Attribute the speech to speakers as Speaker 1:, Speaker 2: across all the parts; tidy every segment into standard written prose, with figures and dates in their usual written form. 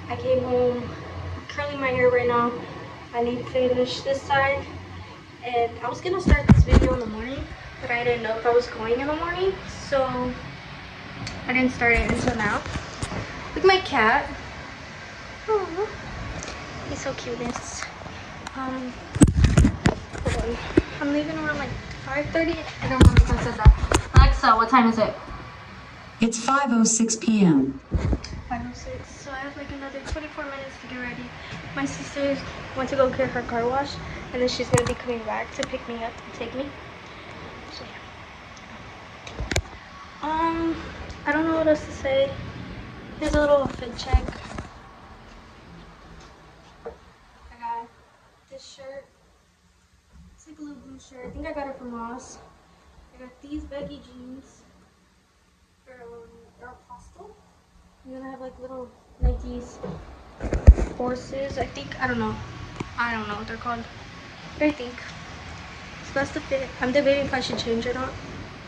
Speaker 1: I came home, curling my hair right now. I need to finish this side. And I was gonna start this video in the morning, but I didn't know if I was going in the morning, so I didn't start it until now. Look at my cat. Aww. He's so cute. Hold on. I'm leaving around like 5:30. I don't know if I said that. Alexa, what time is it?
Speaker 2: It's 5:06 p.m.
Speaker 1: 5:06. So I have like another 24 minutes to get ready. My sister went to go get her car wash, and then she's gonna be coming back to pick me up and take me. So yeah. I don't know what else to say. Here's a little fit check. I got this shirt. It's like a little blue shirt. I think I got it from Ross. I got these baggy jeans. They're pastel. And then I have like little Nikes horses. I think, I don't know what they're called. But I think it's best to fit. I'm debating if I should change or not.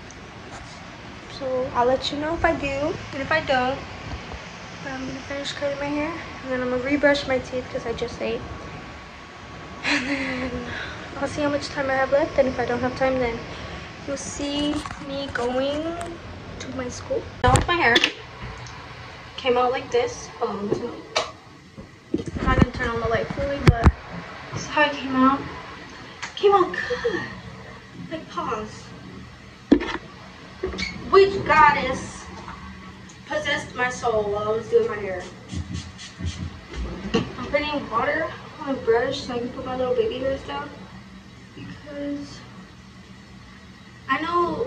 Speaker 1: So I'll let you know if I do. And if I don't, I'm gonna finish curling my hair. And then I'm gonna rebrush my teeth because I just ate. And then I'll see how much time I have left. And if I don't have time, then you'll see me going to my school. Done with my hair. Came out like this. Hold on, I'm not gonna turn on the light fully, but this is how it came out. Came out good. Like, pause. Which goddess possessed my soul while I was doing my hair? I'm putting water on a brush so I can put my little baby hairs down, because I know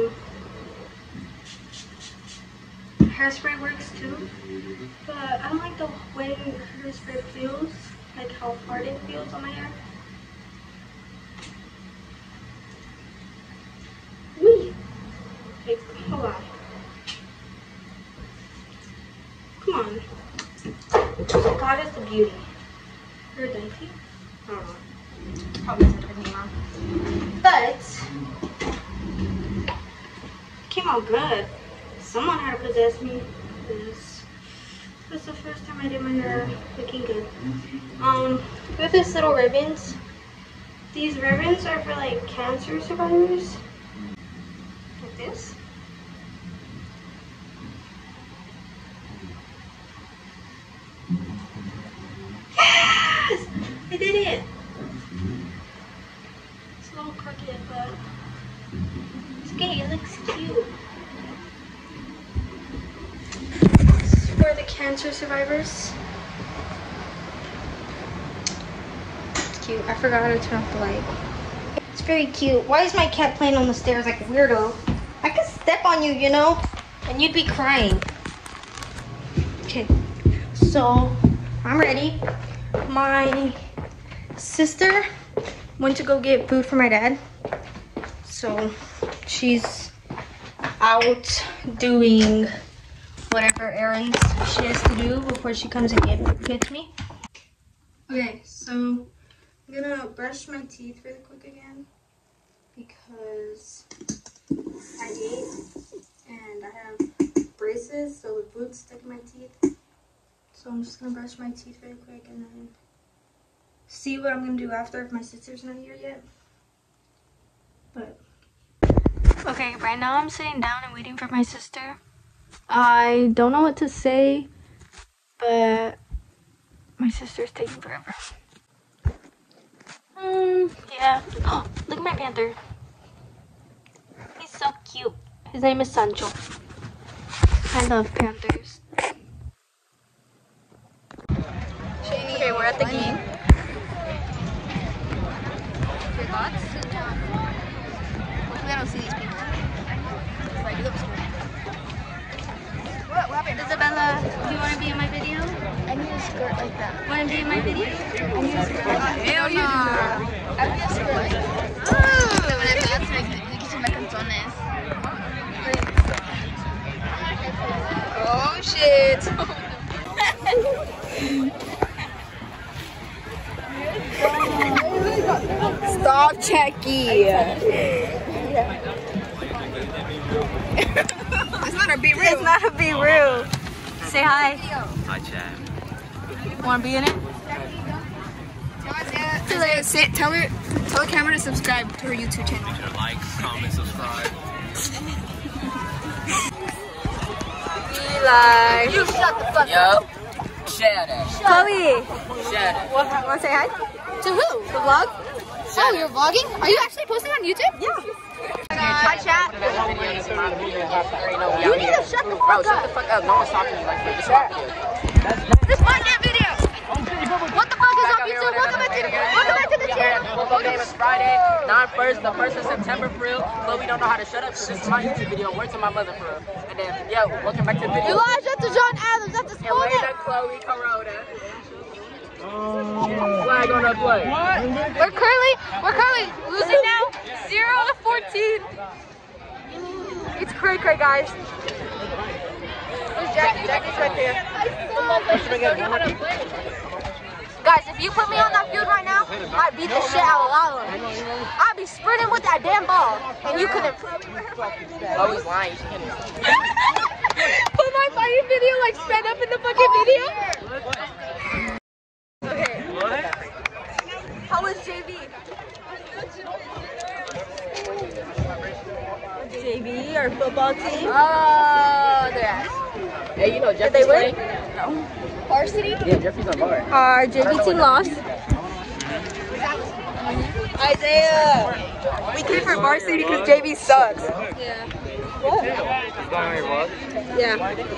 Speaker 1: hairspray works too, but I don't like the way hairspray feels, like how hard it feels on my hair. Wee! Like, hold on. Come on. God is the beauty. Or Daisy? I don't know. Probably said her name wrong. But it came out good. Someone had to possess me. This was the first time I did my hair looking good. With this little ribbons. These ribbons are for like cancer survivors. Like this. Yes! I did it! It's a little crooked, but it's okay, it looks cute. This is for the cancer survivors. It's cute. I forgot how to turn off the light. It's very cute. Why is my cat playing on the stairs like a weirdo? I could step on you, you know, and you'd be crying. Okay, so I'm ready. My sister went to go get food for my dad, so she's out doing whatever errands she has to do before she comes and gets me. Okay, so I'm gonna brush my teeth really quick again because I ate and I have braces, so the boots stick in my teeth. So I'm just gonna brush my teeth really quick and then see what I'm gonna do after if my sister's not here yet. But okay, right now I'm sitting down and waiting for my sister. I don't know what to say, but my sister's taking forever. Yeah. Oh, look at my panther. He's so cute. His name is Sancho. I love panthers. Okay, we're at the game. Your thoughts? Hopefully I don't see these people. Like, it looks cool. What happened? Isabella, do you want to be in my video?
Speaker 3: I need a skirt like that.
Speaker 1: Want to be in my video?
Speaker 3: I need a skirt like that.
Speaker 1: Hell no!
Speaker 3: I need a skirt like that. Te voy a dar me quito calzones. Oh shit! Stop, Checky! It's not a be real.
Speaker 1: It's not a be real. Say hi.
Speaker 4: Hi, Chad.
Speaker 3: Want to be in it? Tell the camera to subscribe to her YouTube channel.
Speaker 4: Like, comment, subscribe.
Speaker 3: Eli. You shut the fuck up.
Speaker 4: Shut up.
Speaker 3: Chloe.
Speaker 4: Shut up.
Speaker 3: Want to say hi? To who? The vlog? Oh, you're vlogging? Are you actually posting on YouTube? Yeah. Hi, chat. You need to shut the fuck up.
Speaker 4: Shut the fuck up. No one's talking to you like this.
Speaker 3: This is my damn video. What the fuck is up, YouTube? Welcome back to the channel.
Speaker 4: Football game is Friday, not first, the 1st of September for real. But we don't know how to shut up, so this is my YouTube video. Word to my mother for real. And then, yo, welcome back to the video.
Speaker 3: Elijah to John Adams. That's a school name.
Speaker 4: Elena, Chloe, Corona. Flag on the play.
Speaker 3: We're currently losing now, 0-14. It's cray, guys. Where's Jackie? Jackie's right there. Guys, if you put me on that field right now, I'd beat the shit out of a lot of them. I'd be sprinting with that damn ball, and you couldn't.
Speaker 4: Oh, he's lying. She couldn't.
Speaker 3: Put my fighting video like sped up in the fucking video. Okay. How was JV? JV, our football team.
Speaker 4: Oh, they're ass. Hey, you know Jeffrey's playing?
Speaker 3: No. Varsity?
Speaker 4: Yeah, Jeffrey's on bar.
Speaker 3: Our JV team lost. Isaiah! We came for varsity because JV sucks. Yeah. What? Yeah.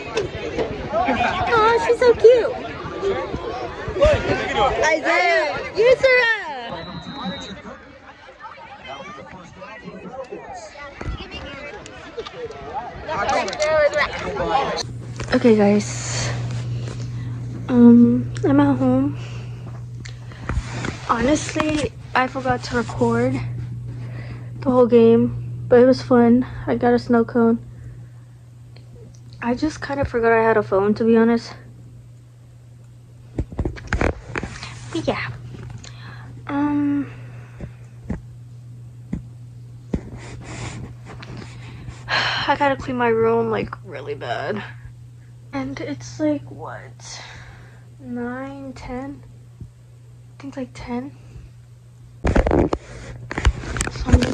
Speaker 3: Oh, she's so cute. Isaiah! Yusra! Okay, guys. I'm at home. Honestly, I forgot to record the whole game, but it was fun. I got a snow cone. I just kind of forgot I had a phone, to be honest. But yeah. I gotta clean my room like really bad. And it's like what? 9, 10? I think like 10. So I'm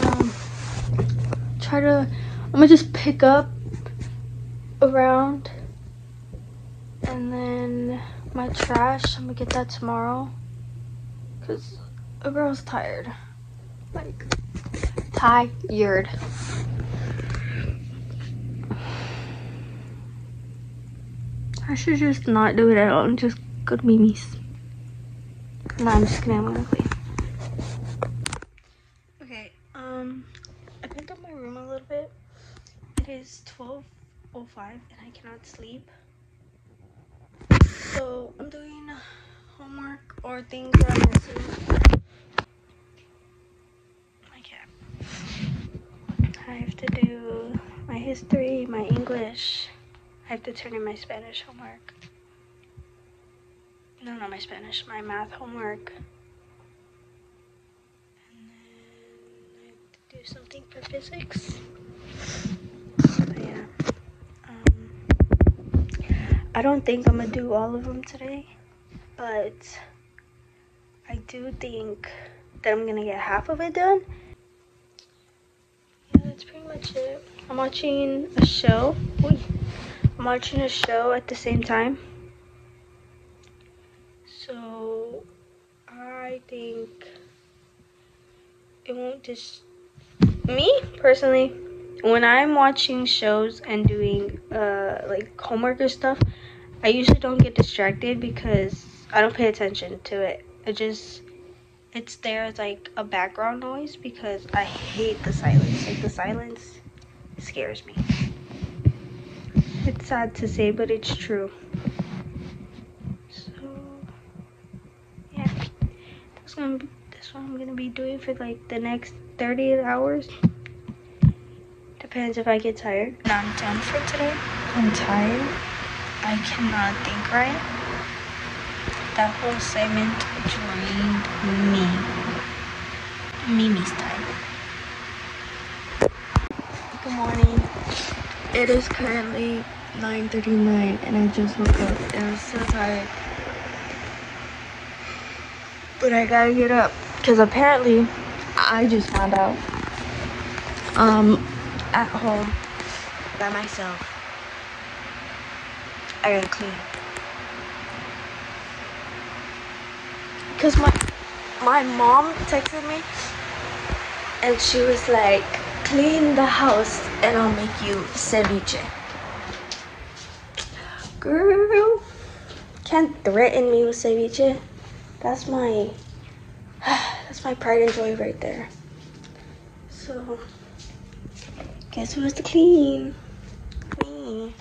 Speaker 3: gonna just pick up around, and then my trash, I'm gonna get that tomorrow, cause a girl's tired, like tired. I should just not do it at all and just go to Mimi's. No, I'm just kidding, I'm gonna clean. Okay, I cleaned up my room a little bit. It is 12:05 and I cannot sleep. So I'm doing homework or things that I'm missing. Okay. I have to do my history, my English. I have to turn in my Spanish homework. No, not my Spanish, my math homework. And then I have to do something for physics. But yeah. I don't think I'm gonna do all of them today, but I do think that I'm gonna get half of it done. Yeah, that's pretty much it. I'm watching a show. I'm watching a show at the same time. So I think it won't just, me personally, when I'm watching shows and doing like homework or stuff, I usually don't get distracted because I don't pay attention to it. It's there as like a background noise because I hate the silence. Like the silence scares me. It's sad to say, but it's true. So yeah, that's what I'm gonna be doing for like the next 30 hours. Depends if I get tired. I'm done for today. I'm tired. I cannot think right. That whole segment drained me. Mimi's time. Good morning. It is currently 9:39 and I just woke up and I'm so tired. But I gotta get up because apparently I just found out at home by myself I gotta clean because my mom texted me and she was like, clean the house and I'll make you ceviche. Girl, can't threaten me with ceviche. That's my pride and joy right there. So, guess who has to clean? Me.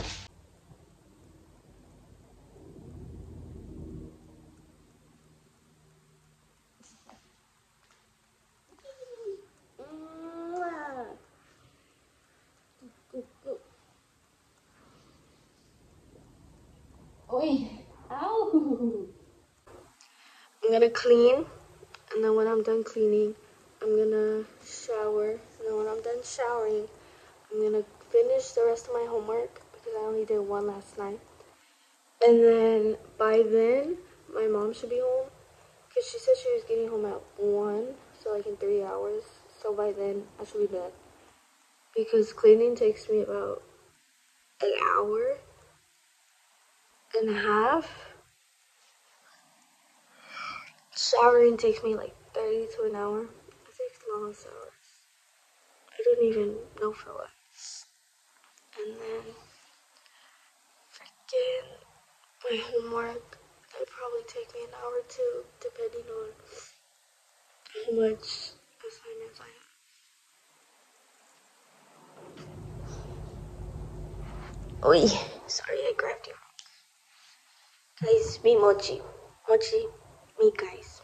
Speaker 3: Oi. Ow. I'm gonna clean, and then when I'm done cleaning, I'm gonna shower, and then when I'm done showering, I'm gonna finish the rest of my homework because I only did one last night. And then by then, my mom should be home because she said she was getting home at 1, so like in 3 hours. So by then, I should be done because cleaning takes me about an hour and a half. Showering takes me like 30 to an hour. It takes long showers. I don't even know for what. And then freaking my homework, that'll probably take me an hour or two, depending on how much assignments I have. Oi, sorry I grabbed you. Guys, be mochi. Mochi, me guys.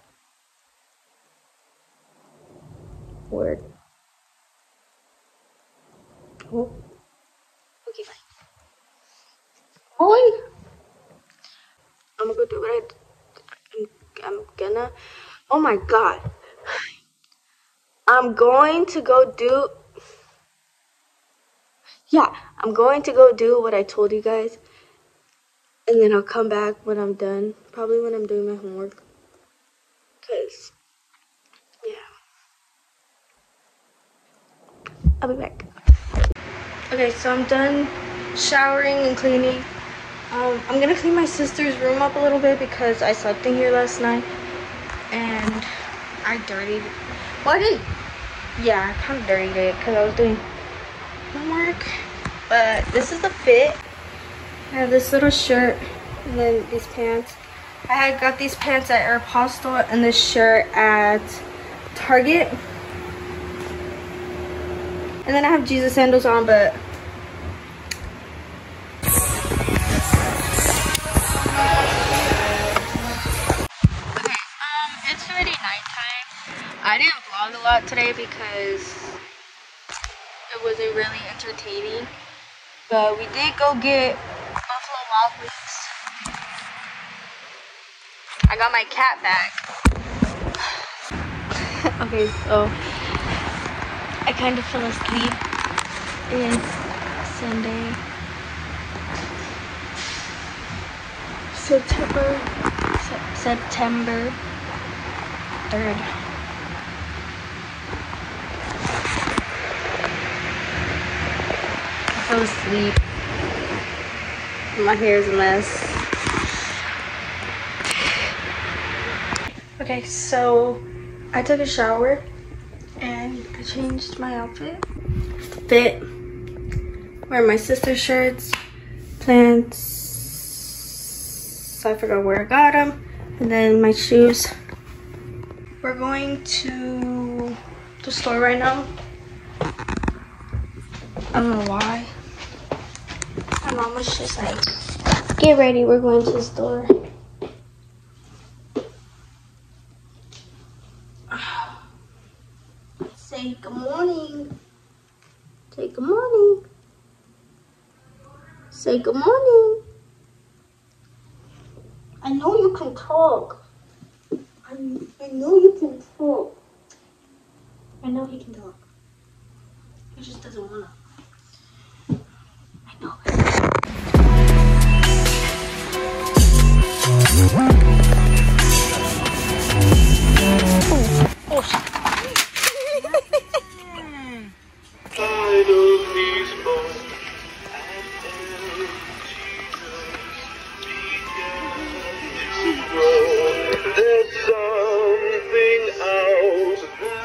Speaker 3: Word. Oh. Okay, fine. Oi! I'm gonna go do what I'm gonna. Oh my god. I'm going to go do. Yeah, I'm going to go do what I told you guys. And then I'll come back when I'm done. Probably when I'm doing my homework. Because, yeah. I'll be back. Okay, so I'm done showering and cleaning. I'm gonna clean my sister's room up a little bit because I slept in here last night and I dirtied it. Well, I didn't. Yeah, I kind of dirtied it because I was doing homework. But this is the fit. I have this little shirt and then these pants. I had got these pants at Aeropostale and this shirt at Target. And then I have Jesus sandals on, but it's already nighttime. I didn't vlog a lot today because it wasn't really entertaining. But we did go get Buffalo Wild Wings. I got my cat back. Okay, so I kind of fell asleep. It's Sunday, September 3rd. I fell asleep. My hair is a mess. Okay, so I took a shower and I changed my outfit. Fit. Wearing my sister's shirts, pants. I forgot where I got them. And then my shoes. We're going to the store right now. I don't know why. My mom was just like, get ready, we're going to the store. Say good morning. Say good morning. Say good morning. I know you can talk. I know you can talk. I know he can talk. He just doesn't wanna. I know it. Oh shit.
Speaker 5: There's something else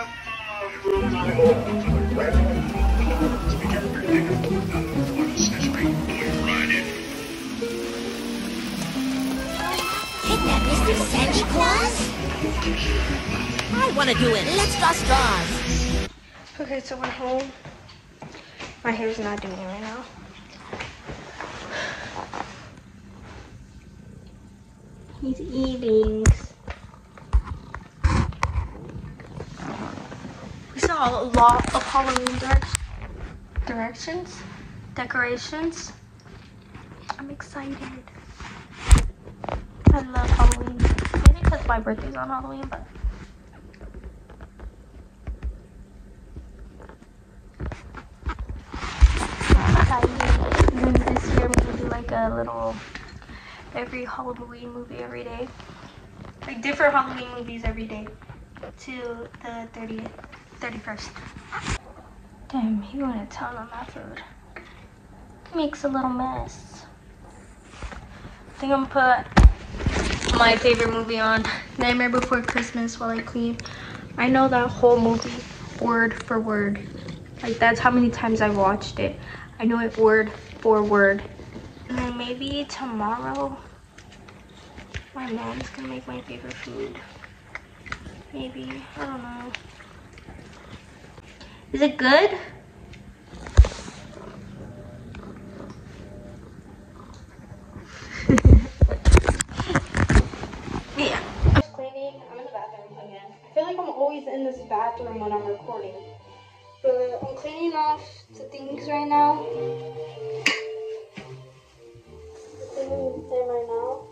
Speaker 6: Isn't that Mr. Santa Claus? I want to do it. Let's draw straws.
Speaker 3: Okay, so we're home. My hair's not doing it right now. He's eating. We saw a lot of Halloween decorations. I'm excited. I love Halloween. Maybe because my birthday's on Halloween, but and then this year I'm gonna do like a little every Halloween movie every day. Like different Halloween movies every day to the 31st. Damn, he went to town on that food. Makes a little mess. I think I'm gonna put my favorite movie on, Nightmare Before Christmas, while I clean. I know that whole movie word for word. Like that's how many times I've watched it. I know it word for word. And then maybe tomorrow, my mom's gonna make my favorite food. Maybe, I don't know. Is it good? Yeah. I'm cleaning. I'm in the bathroom again. I feel like I'm always in this bathroom when I'm recording. But I'm cleaning off the things right now. Cleaning them right now.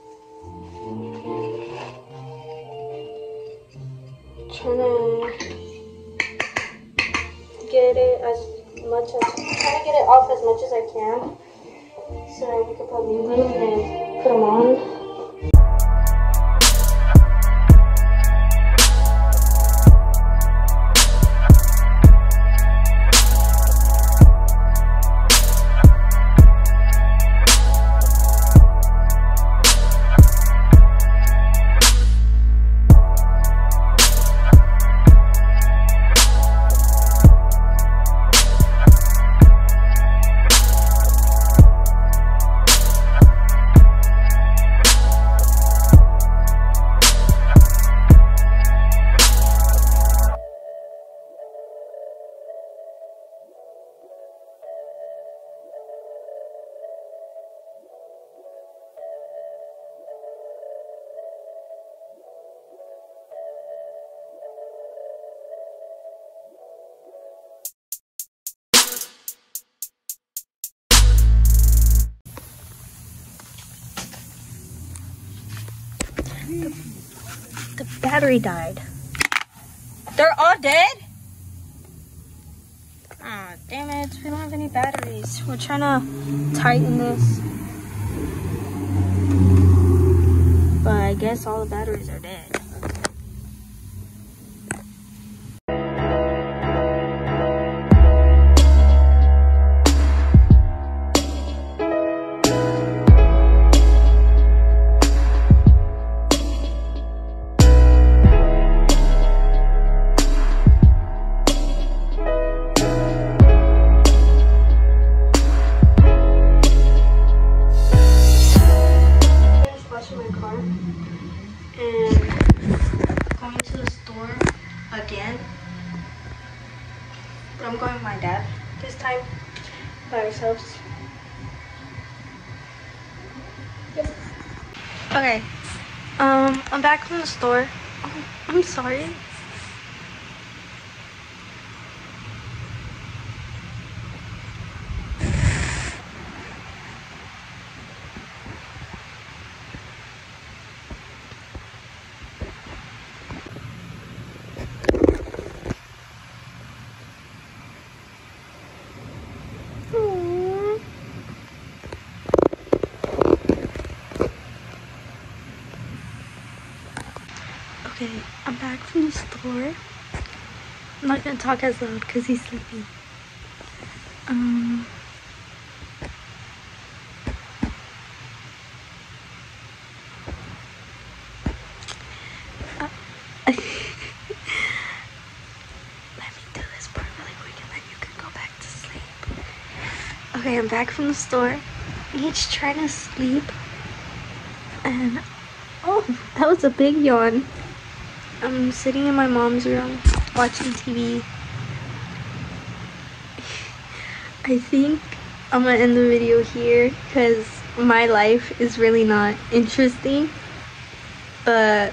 Speaker 3: Trying to get it trying to get it off as much as I can. So that we can put them in and put them on. The battery died. They're all dead? Ah, damn it. We don't have any batteries. We're trying to tighten this. But I guess all the batteries are dead. But I'm going with my dad this time by ourselves. Yep. Okay. I'm back from the store. Oh, I'm sorry. Okay, I'm back from the store. I'm not gonna talk as loud because he's sleeping. Let me do this part really quick and then you can go back to sleep. Okay, I'm back from the store. He's trying to sleep. And oh, that was a big yawn. I'm sitting in my mom's room watching TV. I think I'm gonna end the video here because my life is really not interesting. But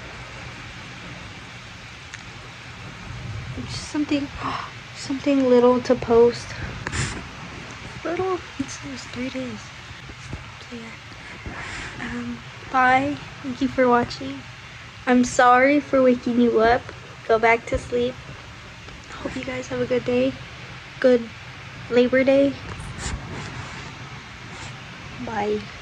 Speaker 3: just something little to post. Little, it's 3 days. So yeah. Bye. Thank you for watching. I'm sorry for waking you up. Go back to sleep. Hope you guys have a good day. Good Labor Day. Bye.